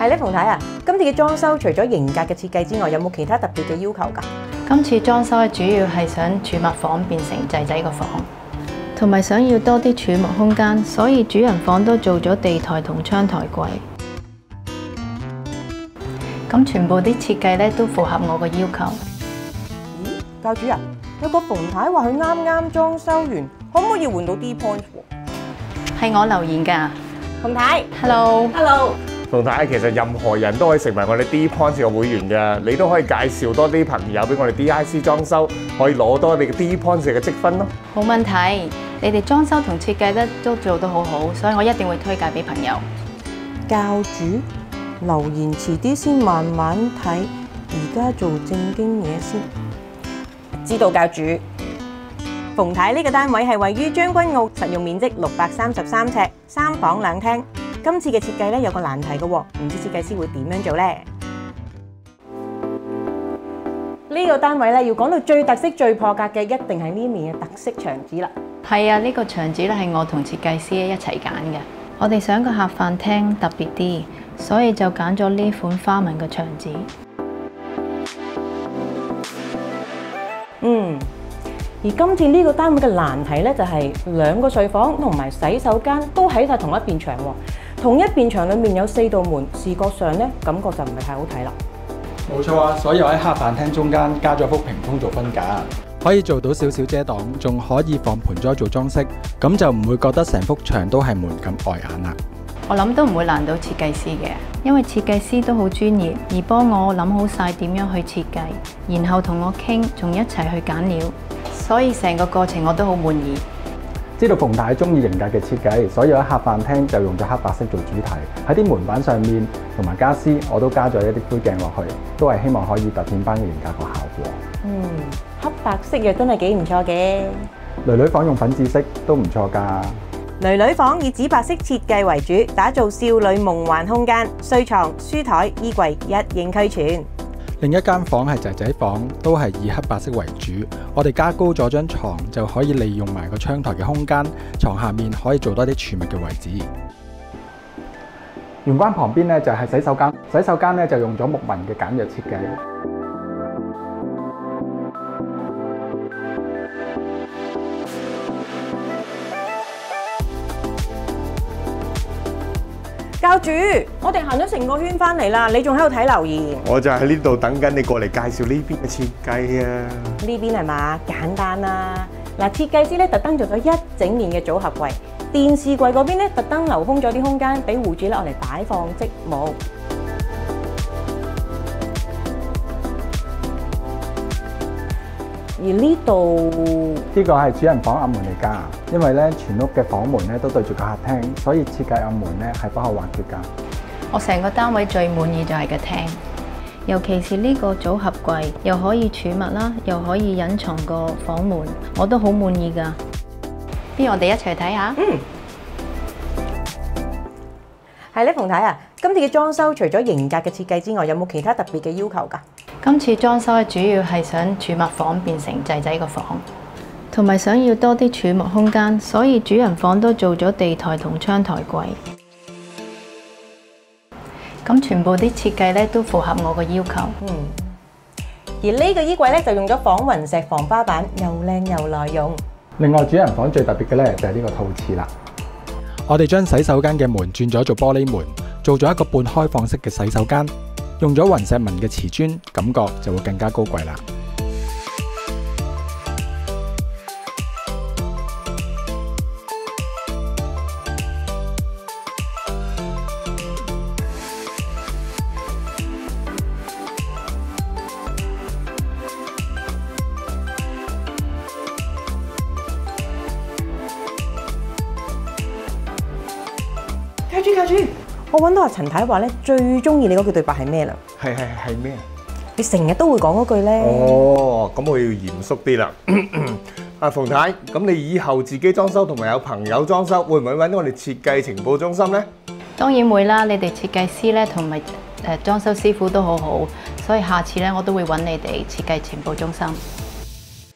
係咧，馮太啊，今次嘅裝修除咗型格嘅設計之外，有冇其他特別嘅要求㗎？ 今次裝修主要係想儲物房變成仔仔個房，同埋想要多啲儲物空間，所以主人房都做咗地台同窗台櫃。咁全部啲設計咧都符合我嘅要求。 咦，教主啊，有個馮太話佢啱啱裝修完，可唔可以換到 D point 喎？ 係我留言㗎。 馮太 ，Hello。 馮太，其實任何人都可以成為我哋 D Point 嘅會員㗎，你都可以介紹多啲朋友俾我哋 DIC 裝修，可以攞多你嘅 D Point 嘅積分咯。 冇問題，你哋裝修同設計都做得好好，所以我一定會推介俾朋友。 教主留言遲啲先慢慢睇，而家做正經嘢先。知道教主。馮太呢個單位係位於將軍澳，實用面積633尺，3房2廳。今次嘅設計咧有個難題嘅喎，唔知設計師會點樣做呢？呢個單位咧要講到最特色、最破格嘅，一定係呢面嘅特色牆紙啦。 係啊，呢個牆紙咧係我同設計師一齊揀嘅。我哋想個客飯廳特別啲，所以就揀咗呢款花紋嘅牆紙。 而今次呢個單位嘅難題咧就係2個睡房同埋洗手間都喺晒同一邊牆喎，同一邊牆裏面有4道門，視覺上咧感覺就唔係太好睇啦。 冇錯啊，所以我喺客飯廳中間加咗幅屏風做分隔，可以做到少少遮擋，仲可以放盆栽做裝飾，咁就唔會覺得成幅牆都係門咁礙眼啦。 我諗都唔會難到設計師嘅，因為設計師都好專業，而幫我諗好晒點樣去設計，然後同我傾，仲一齊去揀料，所以成個過程我都好滿意。 知道馮太中意型格嘅設計，所以喺客飯廳就用咗黑白色做主題，喺啲門板上面同埋家私我都加咗一啲灰鏡落去，都係希望可以突顯翻嘅型格個效果。 黑白色又真係幾唔錯嘅。 女房用粉紫色都唔錯㗎。 女房以紫白色設計為主，打造少女夢幻空間，睡床、書台、衣櫃一應俱全。 另一間房係仔仔房，都係以黑白色為主。我哋加高咗張床，就可以利用埋個窗台嘅空間，床下面可以做多啲儲物嘅位置。玄關旁邊呢就係洗手間，洗手間呢就用咗木紋嘅簡約設計。 教主，我哋行咗成個圈翻嚟啦，你仲喺度睇留言？ 我就喺呢度等緊你過嚟介紹呢邊嘅設計啊！ 呢邊係嘛？簡單啦。嗱，設計師咧特登做咗一整面嘅組合櫃，電視櫃嗰邊咧特登留空咗啲空間俾戶主咧攞嚟擺放積木。而呢度呢個係主人房暗門嚟㗎，因為咧全屋嘅房門咧都對住個客廳，所以設計暗門咧係不可或缺㗎。 我成個單位最滿意就係個廳，尤其是呢個組合櫃，又可以儲物啦，又可以隱藏個房門，我都好滿意㗎。不如我哋一齊睇下。 係咧，馮太啊，今次嘅裝修除咗型格嘅設計之外，有冇其他特別嘅要求㗎？ 今次裝修主要係想儲物房變成仔仔個房，同埋想要多啲儲物空間，所以主人房都做咗地台同窗台櫃。咁全部啲設計咧都符合我嘅要求。 而呢個衣櫃咧就用咗仿雲石防花板，又靚又耐用。 另外主人房最特別嘅咧就係呢個套廁啦。我哋將洗手間嘅門轉咗做玻璃門，做咗一個半開放式嘅洗手間，用咗雲石紋嘅瓷磚，感覺就會更加高貴啦。 教主，我揾到阿陳太話咧，最中意你嗰句對白係咩啦？ 係咩啊？ 你成日都會講嗰句咧。 哦，咁我要嚴肅啲啦。阿馮太，咁你以後自己裝修同埋有朋友裝修，會唔會揾我哋設計情報中心呢？ 當然會啦，你哋設計師咧同埋裝修師傅都好好，所以下次咧我都會揾你哋設計情報中心。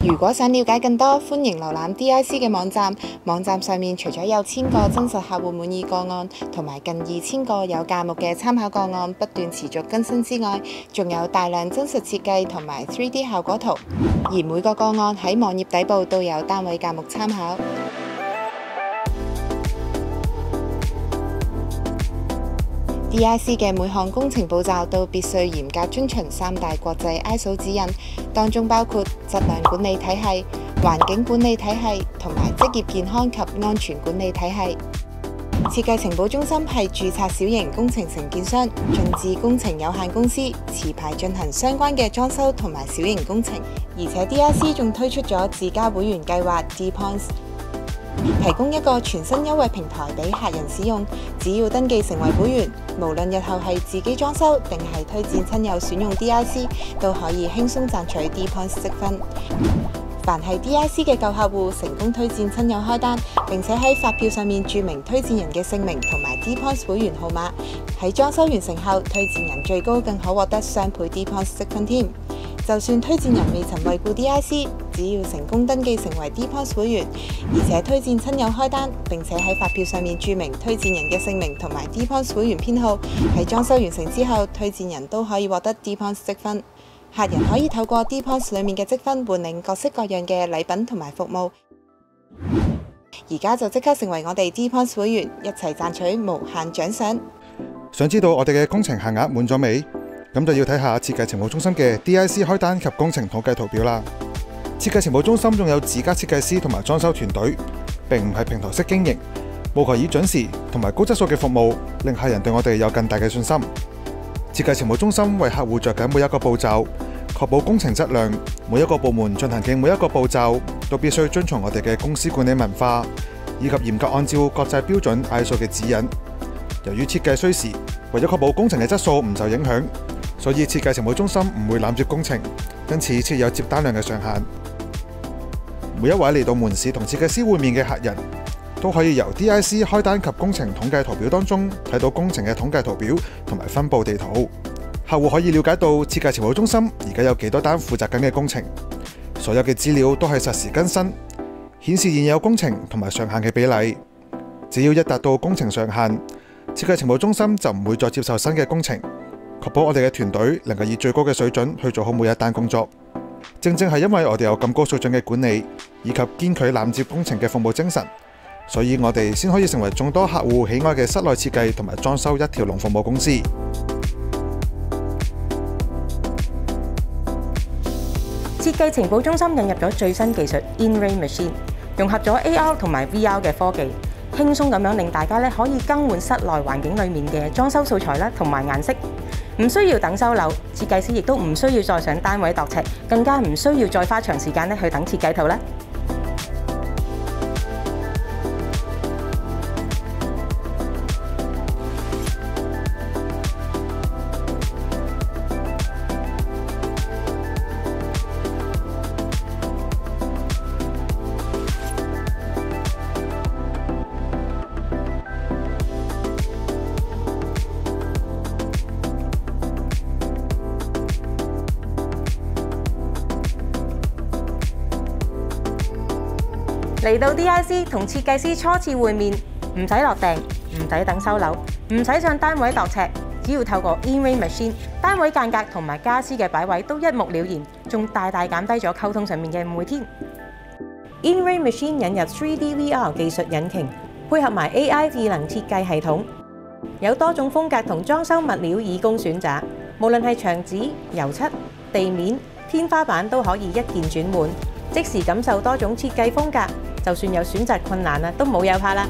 如果想了解更多，歡迎瀏覽 DIC 嘅網站。網站上面除咗有1000個真實客戶滿意個案，同埋近2000個有價目嘅參考個案不斷持續更新之外，仲有大量真實設計同埋 3D 效果圖。而每個個案喺網頁底部都有單位價目參考。DIC 嘅每項工程步驟都必須嚴格遵循3大國際 ISO 指引，當中包括質量管理體系、環境管理體系同埋職業健康及安全管理體系。設計情報中心係註冊小型工程承建商進智工程有限公司，持牌進行相關嘅裝修同埋小型工程。而且 DIC 仲推出咗自家會員計劃 DPoints，提供一個全新優惠平台俾客人使用。只要登記成為會員，無論日後係自己裝修定係推薦親友選用 DIC， 都可以輕鬆賺取 DPoints 積分。凡係 DIC 嘅舊客戶成功推薦親友開單，並且喺發票上面註明推薦人嘅姓名同埋 DPoints 會員號碼，喺裝修完成後，推薦人最高更可獲得雙倍 DPoints 積分添。就算推薦人未曾惠顧 DIC， 只要成功登記成為 DPoints 會員，而且推薦親友開單，並且喺發票上面註明推薦人嘅姓名同埋 DPoints 會員編號，喺裝修完成之後，推薦人都可以獲得 DPoints 積分。客人可以透過 DPoints 裏面嘅積分換領各式各樣嘅禮品同埋服務。而家就即刻成為我哋 DPoints 會員，一齊賺取無限獎賞。 想知道我哋嘅工程限額滿咗未？咁就要睇下設計情報中心嘅 DIC 開單及工程統計圖表啦。設計情報中心仲有自家設計師同埋裝修團隊，並唔係平台式經營，務求以準時同埋高質素嘅服務，令客人對我哋有更大嘅信心。設計情報中心為客戶着緊每一個步驟，確保工程質量。每一個部門進行嘅每一個步驟都必須遵從我哋嘅公司管理文化，以及嚴格按照國際標準 ISO 嘅指引。由於設計需時，為咗確保工程嘅質素唔受影響，所以設計情報中心唔會攬住工程，因此設有接單量嘅上限。每一位嚟到門市同設計師會面嘅客人，都可以由 DIC 開單及工程統計圖表當中睇到工程嘅統計圖表同埋分佈地圖。客戶可以了解到設計情報中心而家有幾多單負責緊嘅工程，所有嘅資料都係實時更新，顯示現有工程同埋上限嘅比例。只要一達到工程上限，設計情報中心就唔會再接受新嘅工程，確保我哋嘅團隊能夠以最高嘅水準去做好每一單工作。正正係因為我哋有咁高水準嘅管理，以及堅拒攬接工程嘅服務精神，所以我哋先可以成為眾多客戶喜愛嘅室內設計同埋裝修一條龍服務公司。 設計情報中心引入咗最新技術 In-Ray Machine， 融合咗 AR 同埋 VR 嘅科技，輕鬆咁樣令大家可以更換室內環境裡面嘅裝修素材啦，同埋顏色，唔需要等收樓，設計師亦都唔需要再上單位度尺，更加唔需要再花長時間去等設計圖啦。嚟到 DIC 同設計師初次會面，唔使落訂，唔使等收樓，唔使上單位度尺，只要透過 In-Ray Machine， 單位間隔同埋家私嘅擺位都一目了然，仲大大減低咗溝通上面嘅誤會添。In-Ray Machine 引入 3D VR 技術引擎，配合埋 AI 智能設計系統，有多種風格同裝修物料以供選擇，無論係牆紙、油漆、地面、天花板都可以一鍵轉換，即時感受多種設計風格。就算有選擇困難都冇有怕啦。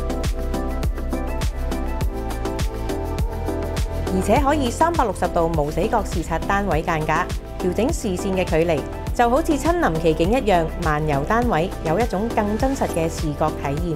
而且可以360度無死角視察單位間隔，調整視線嘅距離，就好似親臨其境一樣，漫遊單位，有一種更真實嘅視覺體驗。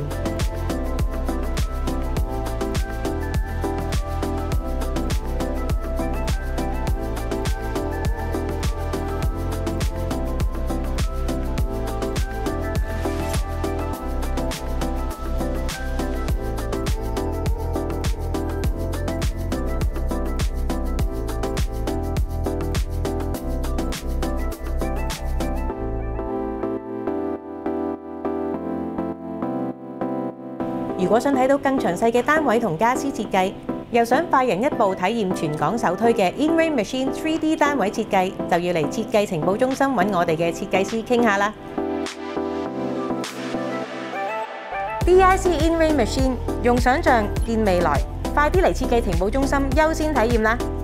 如果想睇到更詳細嘅單位同家私設計，又想快人一步體驗全港首推嘅 In-Ray Machine 3D 單位設計，就要嚟設計情報中心揾我哋嘅設計師傾下啦。DIC In-Ray Machine 用想像見未來，快啲嚟設計情報中心優先體驗啦！